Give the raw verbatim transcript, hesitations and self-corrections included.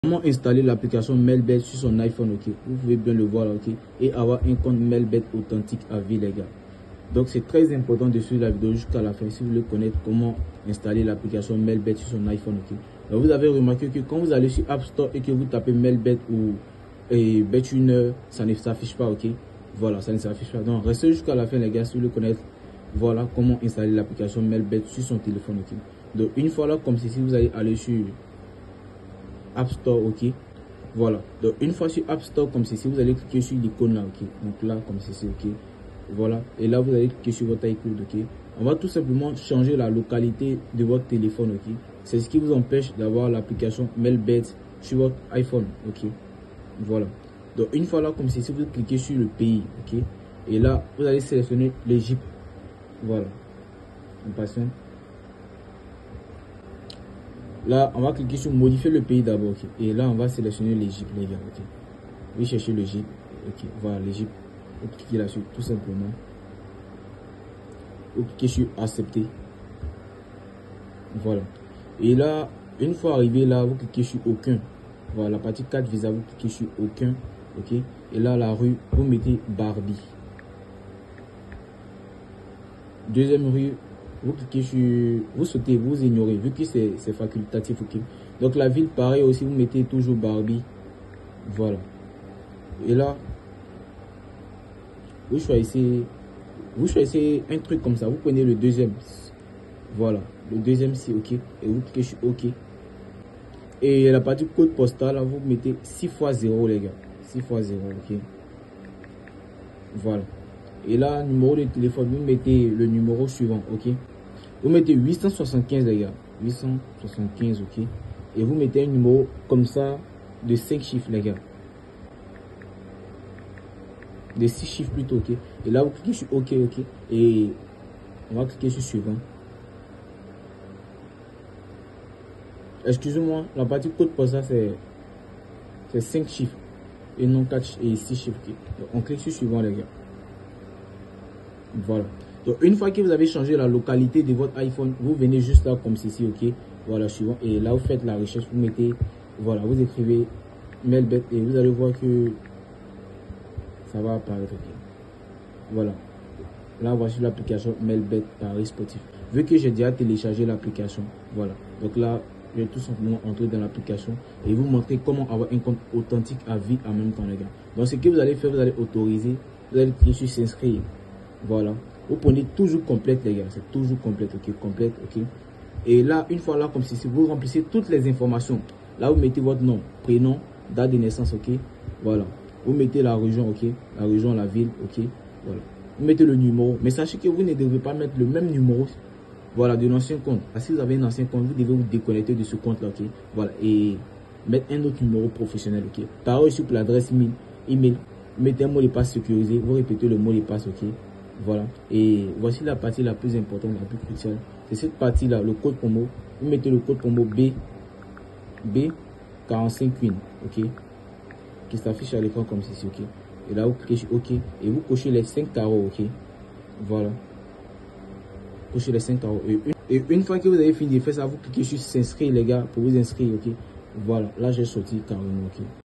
Comment installer l'application Mailbet sur son iPhone, ok? Vous pouvez bien le voir, ok? Et avoir un compte Mailbet authentique à vie, les gars. Donc c'est très important de suivre la vidéo jusqu'à la fin si vous voulez connaître comment installer l'application Mailbet sur son iPhone, ok? Donc, vous avez remarqué que quand vous allez sur App Store et que vous tapez Mailbet ou et BetWinner, ça ne s'affiche pas, ok? Voilà, ça ne s'affiche pas. Donc restez jusqu'à la fin, les gars, si vous voulez connaître, voilà comment installer l'application Mailbet sur son téléphone, ok? Donc une fois là, comme ceci, vous allez aller sur App Store, ok? Voilà, donc une fois sur App Store comme ceci, vous allez cliquer sur l'icône là, ok? Donc là, comme ceci, ok? Voilà, et là vous allez cliquer sur votre iCloud, ok? On va tout simplement changer la localité de votre téléphone, ok? C'est ce qui vous empêche d'avoir l'application Mailbet sur votre iPhone, ok? Voilà, donc une fois là comme ceci, vous cliquez sur le pays, ok? Et là vous allez sélectionner l'Égypte. Voilà, on passe. Là, on va cliquer sur modifier le pays d'abord, ok? Et là, on va sélectionner l'Égypte, les gars, ok? Vous cherchez l'Égypte, ok? Voilà, l'Égypte. Vous cliquez là-dessus, tout simplement. Vous cliquez sur accepter. Voilà. Et là, une fois arrivé là, vous cliquez sur aucun. Voilà, la partie quatre visa, vous cliquez sur aucun, ok? Et là, la rue, vous mettez Barbie. Deuxième rue, vous cliquez sur, vous sautez, vous ignorez, vu que c'est facultatif, ok? Donc la ville, pareil aussi, vous mettez toujours Barbie. Voilà. Et là, vous choisissez, vous choisissez un truc comme ça, vous prenez le deuxième. Voilà, le deuxième c'est ok. Et vous cliquez sur ok. Et la partie code postal, là, vous mettez six fois zéro, les gars. six fois zéro, ok? Voilà. Et là, numéro de téléphone, vous mettez le numéro suivant, ok? Vous mettez huit cent soixante-quinze, les gars. huit cent soixante-quinze, ok? Et vous mettez un numéro comme ça de cinq chiffres, les gars. De six chiffres plutôt, ok? Et là, vous cliquez sur ok, ok? Et on va cliquer sur suivant. Excusez-moi, la partie code postal, c'est cinq chiffres. Et non quatre et six chiffres, ok? Donc, on clique sur suivant, les gars. Voilà. Donc une fois que vous avez changé la localité de votre iPhone, vous venez juste là comme ceci, ok? Voilà, suivant. Et là, vous faites la recherche, vous mettez, voilà, vous écrivez Mailbet et vous allez voir que ça va apparaître, ok? Voilà. Là, voici l'application Mailbet Paris Sportif. Vu que j'ai déjà téléchargé l'application, voilà. Donc là, je vais tout simplement entrer dans l'application et vous montrer comment avoir un compte authentique à vie en même temps, les gars. Donc ce que vous allez faire, vous allez autoriser, vous allez cliquer sur s'inscrire. Voilà. Vous prenez toujours complète, les gars. C'est toujours complète, ok? Complète, ok? Et là, une fois là, comme ceci, vous remplissez toutes les informations. Là, vous mettez votre nom, prénom, date de naissance, ok? Voilà. Vous mettez la région, ok? La région, la ville, ok? Voilà. Vous mettez le numéro. Mais sachez que vous ne devez pas mettre le même numéro, voilà, de l'ancien compte. Parce que si vous avez un ancien compte, vous devez vous déconnecter de ce compte-là, ok? Voilà. Et mettre un autre numéro professionnel, ok? Pareil aussi pour l'adresse email. email. Vous mettez un mot de passe sécurisé. Vous répétez le mot de passe, ok? Voilà, et voici la partie la plus importante, la plus cruciale. C'est cette partie-là, le code promo. Vous mettez le code promo B, B quarante-cinq Win, ok, qui s'affiche à l'écran comme ceci, ok. Et là, vous cliquez sur OK et vous cochez les cinq carreaux, ok. Voilà, cochez les cinq carreaux. Et une, et une fois que vous avez fini de faire ça, vous cliquez sur s'inscrire, les gars, pour vous inscrire, ok. Voilà, là j'ai sorti carrément, ok.